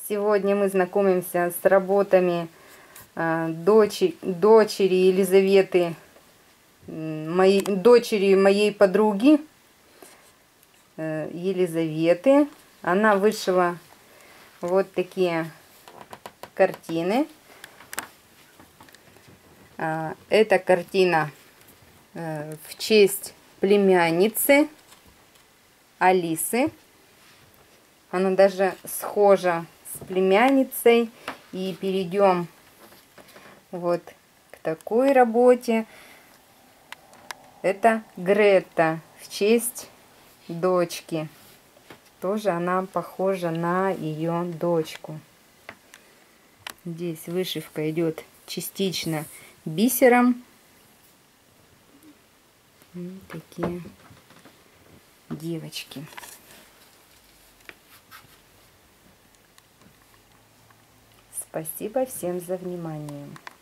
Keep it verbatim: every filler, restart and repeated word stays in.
Сегодня мы знакомимся с работами э, дочери, дочери Елизаветы, моей, дочери моей подруги э, Елизаветы. Она вышила вот такие картины. Э, эта картина э, в честь племянницы Алисы. Она даже схожа с племянницей. И перейдем вот к такой работе. Это Грета в честь дочки. Тоже она похожа на ее дочку. Здесь вышивка идет частично бисером. Вот такие девочки. Спасибо всем за внимание.